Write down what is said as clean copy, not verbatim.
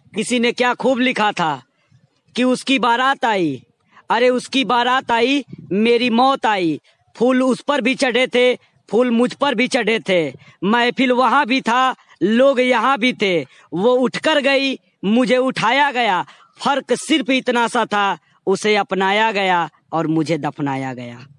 किसी ने क्या खूब लिखा था कि उसकी बारात आई, अरे उसकी बारात आई, मेरी मौत आई। फूल उस पर भी चढ़े थे, फूल मुझ पर भी चढ़े थे। महफिल वहां भी था, लोग यहाँ भी थे। वो उठकर गई, मुझे उठाया गया। फर्क सिर्फ इतना सा था, उसे अपनाया गया और मुझे दफनाया गया।